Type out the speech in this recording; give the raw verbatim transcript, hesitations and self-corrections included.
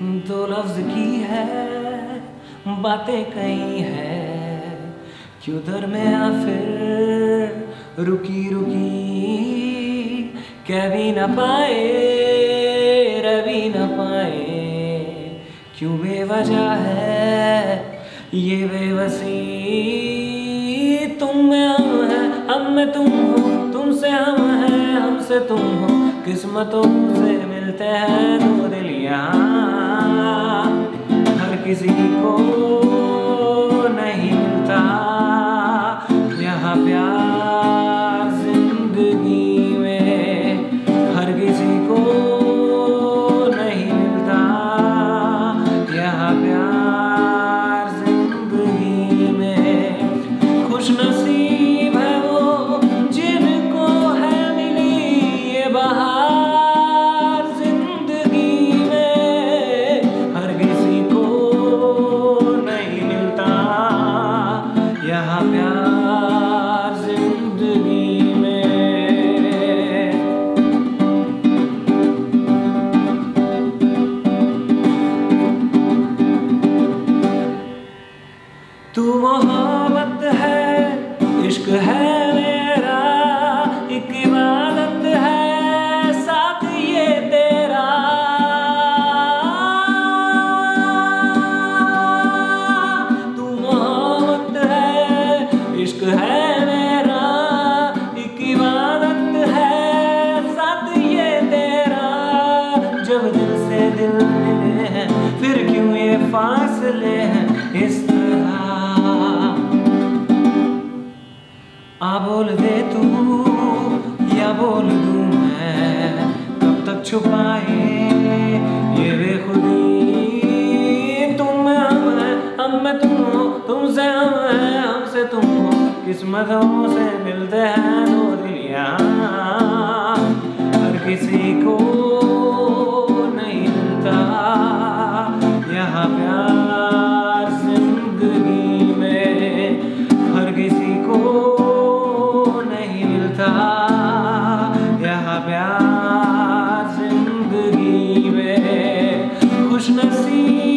दो लफ्ज की है बातें कई है, क्यों दरमियां फिर रुकी रुकी, कह भी न पाए रह भी न पाए, क्यों बेवजह है ये बेबसी। तुम में हम है, हम में तुम हो, तुमसे हम है, हमसे तुम हो, किस्मतों से मिलते हैं दो दिल यहाँ, हर किसी को नहीं मिलता यहाँ प्यार जिंदगी में, हर किसी को नहीं मिलता यहाँ प्यार जिंदगी में। खुश नसीब है वो जिनको है मिली ये बहार जिंदगी में, हर किसी को नहीं मिलता यहाँ प्यार जिंदगी में। तू मोहब्बत है, इश्क है मेरा, एक इबादत है साथ ये तेरा। तू मोहब्बत है, इश्क है मेरा, एक इबादत है साथ ये तेरा। जब दिल से दिल मिले हैं फिर क्यों ये फासले हैं इस तरह। आ बोल दे तू या बोल दूं मैं, कब तक छुपाए ये बेखुदी। तुम में हम है, हम में तुम हो, तुमसे हम है, हमसे तुम हो, किस्मतों से मिलते हैं दो दिल यहाँ, हर किसी को नहीं मिलता यहाँ प्यार जिंदगी में, हर किसी को नहीं मिलता यहाँ प्यार जिंदगी में। खुश नसीब